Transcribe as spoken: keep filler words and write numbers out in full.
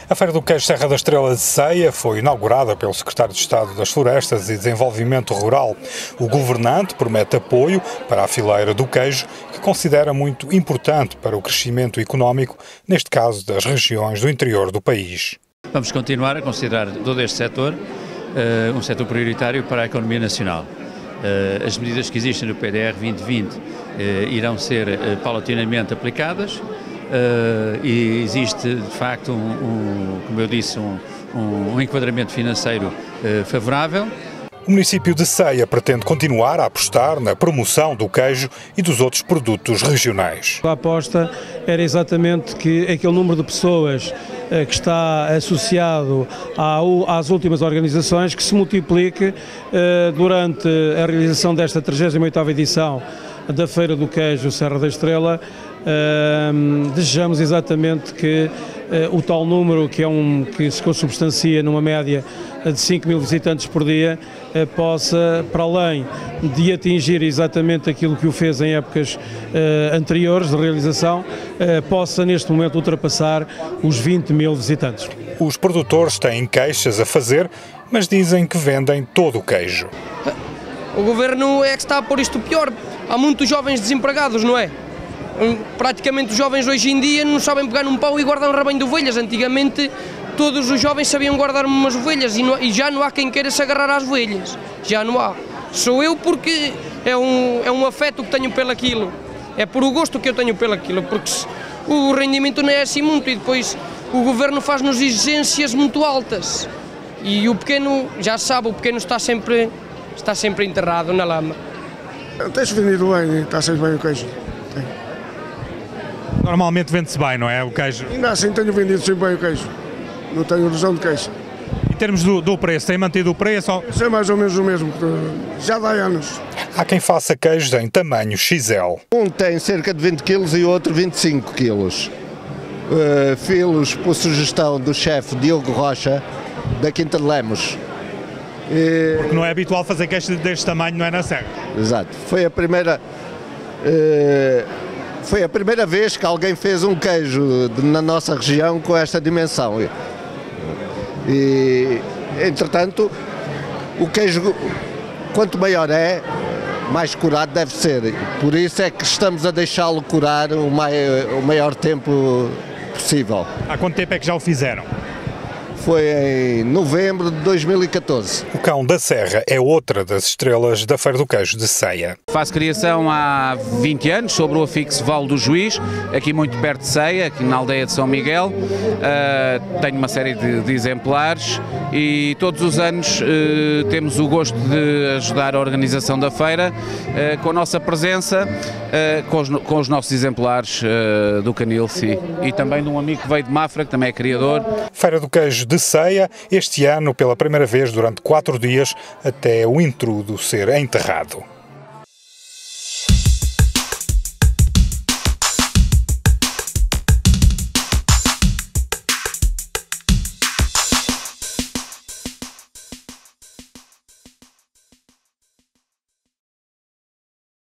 A Feira do Queijo Serra da Estrela de Ceia foi inaugurada pelo Secretário de Estado das Florestas e Desenvolvimento Rural. O governante promete apoio para a fileira do queijo, que considera muito importante para o crescimento económico, neste caso das regiões do interior do país. Vamos continuar a considerar todo este setor uh, um setor prioritário para a economia nacional. Uh, as medidas que existem no P D R vinte vinte uh, irão ser uh, paulatinamente aplicadas. Uh, e existe, de facto, um, um, como eu disse, um, um, um enquadramento financeiro uh, favorável. O município de Ceia pretende continuar a apostar na promoção do queijo e dos outros produtos regionais. A aposta era exatamente que aquele número de pessoas uh, que está associado à, às últimas organizações que se multiplique uh, durante a realização desta trigésima oitava edição da Feira do Queijo Serra da Estrela. Uh, desejamos exatamente que uh, o tal número, que, é um, que se consubstancia numa média de cinco mil visitantes por dia, uh, possa, para além de atingir exatamente aquilo que o fez em épocas uh, anteriores de realização, uh, possa neste momento ultrapassar os vinte mil visitantes. Os produtores têm queixas a fazer, mas dizem que vendem todo o queijo. O governo é que está a pôr isto pior. Há muitos jovens desempregados, não é? Praticamente os jovens hoje em dia não sabem pegar num pau e guardar um rebanho de ovelhas. Antigamente todos os jovens sabiam guardar umas ovelhas e, não, e já não há quem queira se agarrar às ovelhas. Já não há. Sou eu porque é um, é um afeto que tenho pelaquilo. É por o gosto que eu tenho pelaquilo, porque o rendimento não é assim muito e depois o governo faz-nos exigências muito altas. E o pequeno, já sabe, o pequeno está sempre, está sempre enterrado na lama. Tens vendido bem, está sempre bem o queijo. Tem. Normalmente vende-se bem, não é? O queijo. Ainda assim tenho vendido sempre bem o queijo. Não tenho ilusão de queijo. Em termos do, do preço, tem mantido o preço? Ou... Isso é mais ou menos o mesmo, já dá anos. Há quem faça queijos em tamanho X L. Um tem cerca de vinte quilos e o outro vinte e cinco quilos. Uh, filos por sugestão do chefe Diogo Rocha, da Quinta de Lemos. E... Porque não é habitual fazer queijo deste tamanho, não é na Serra? Exato. Foi a primeira... Uh, Foi a primeira vez que alguém fez um queijo de, na nossa região com esta dimensão. E, entretanto, o queijo, quanto maior é, mais curado deve ser. Por isso é que estamos a deixá-lo curar o maior, o maior tempo possível. Há quanto tempo é que já o fizeram? Foi em novembro de dois mil e catorze. O Cão da Serra é outra das estrelas da Feira do Queijo de Ceia. Faço criação há vinte anos sobre o afixo Vale do Juiz, aqui muito perto de Ceia, aqui na aldeia de São Miguel. Uh, tenho uma série de, de exemplares e todos os anos uh, temos o gosto de ajudar a organização da feira uh, com a nossa presença, uh, com, os, com os nossos exemplares uh, do Canilce e também de um amigo que veio de Mafra, que também é criador. Feira do Queijo de Ceia, este ano pela primeira vez durante quatro dias, até o intrudo ser enterrado.